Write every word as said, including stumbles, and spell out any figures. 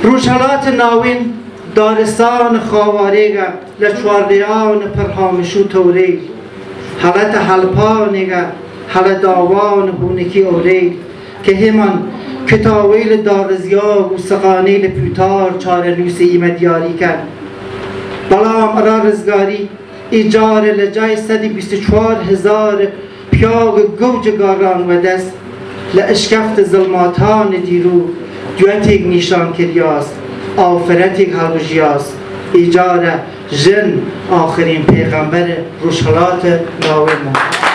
رۆژهەڵات ناوین دارستان خاوارێگە لە چواردەیان پەرهامشوو تەورەی هەڵەتە هەڵپانێگە هەڵە داوان بوونێکی ئەورەی کە هێمان کتاوەی لە دارزیاگ و سەقانەی لە پیوتار چارەنووسە ئیمە دیاری کرد بەڵام ئەرا ڕزگاری ئیجارە لە جای سەدی بیست و چوار هزار پیاوە گەوجە گاڕان وەدەست لە ئەشکەفتە زڵماتانە دیرو دوێتێک نیشان کردیاس ئافرەتێک هەڵبژیاس ئیجارە ژن ئاخرین پیخەمبەر رۆژهەڵاتە ناوینە